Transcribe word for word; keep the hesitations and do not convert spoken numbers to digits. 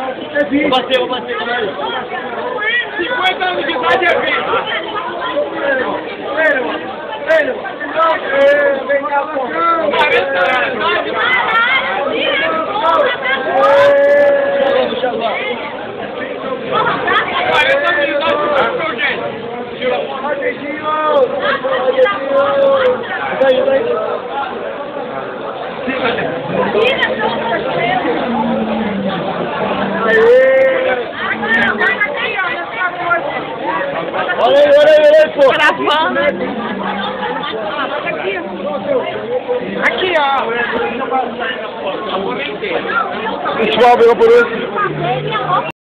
Vou bater, vou bater, vou bater. cinquenta anos de idade é vida. Vem, vem, vem cá, pô. quarenta anos de idade. quarenta anos de idade, meu gente. Tira a foto. Vai, vai. Olha aí, olha aí, olha aí, pô. Gravando. Aqui, ó. A foto inteira. Pessoal, pegou por isso.